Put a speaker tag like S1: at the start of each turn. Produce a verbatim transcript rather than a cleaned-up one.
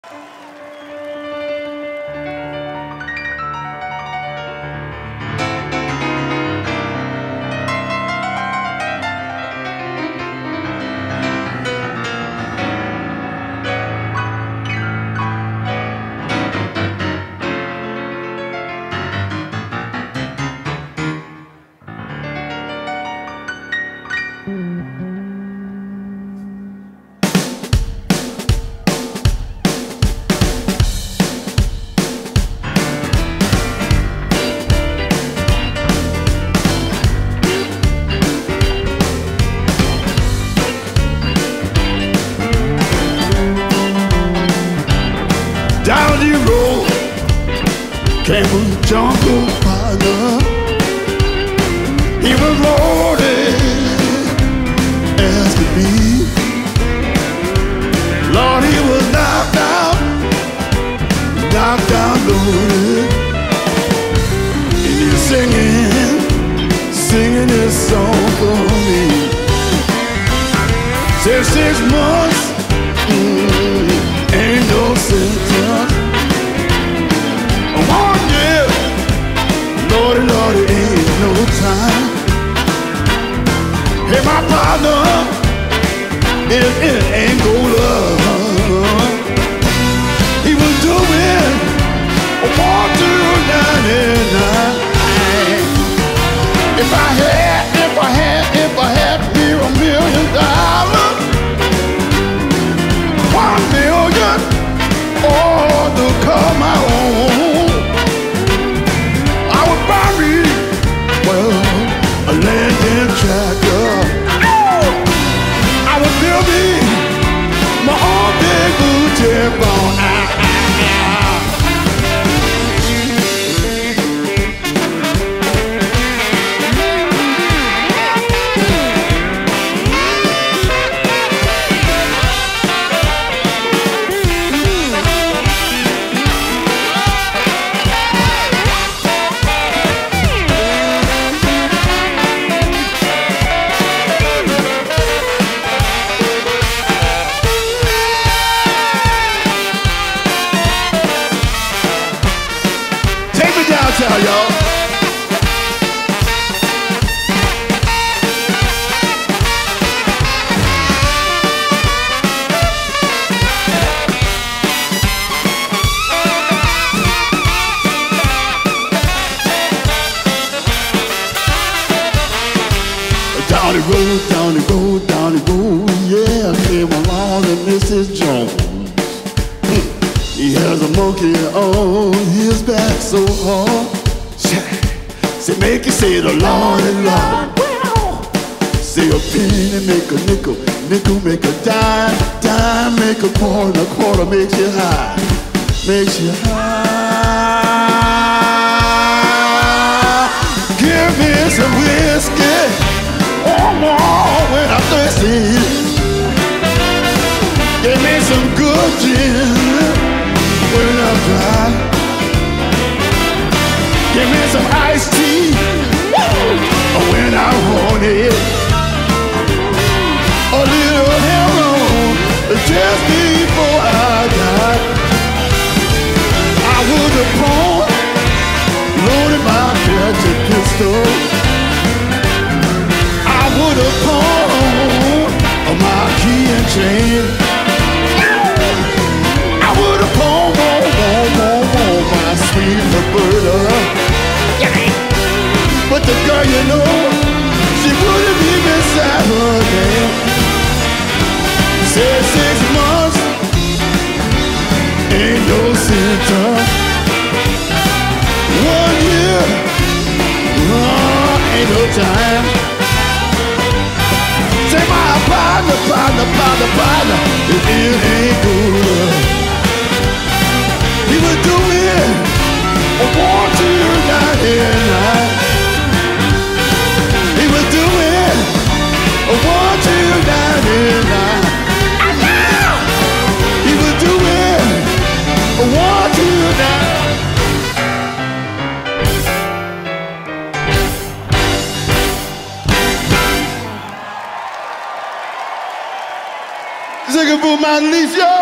S1: Down the road came a Junko partner. He was loaded as could be. Lord, he was knocked out, knocked out loaded. And he's singing, singing this song for me. Said six months, mm, ain't no sentence. One year, Lordy, Lordy, ain't no time. Hey, my partner, it, it ain't no love. He was doing one, two, ninety-nine. If I had, if I had, if I had me a million dollars, one million, all to call my own. I would buy me, well, a landing tractor. I would build me my own big booty barn. Ah, ah, ah. Downtown, y'all. Down the road, down the road, down the road, yeah, came along and Missus Jones. He has a monkey on his back so hard. Say, make you say the Lord and Lord. Say a penny make a nickel, nickel make a dime, dime make a quarter, quarter makes you high, makes you high. Give me some whiskey, or more when I'm thirsty. Give me some good gin when I'm dry. Give me some iced tea when I want it. A little heroin just before I die. I would have poured, loaded my catch pistol. I would have poured my key and chain. I would have poured more, more, more, more my sweet Roberta. But the girl, you know, she wouldn't be beside her name. Said six months ain't no symptom. One year, oh, ain't no time. Say my partner, partner, partner, partner, it ain't good. He was doing a one, two, ninety-nine. He was doing a one, two, ninety-nine. He was doing a one, two, nine. Zigaboo, Modeliste, yo!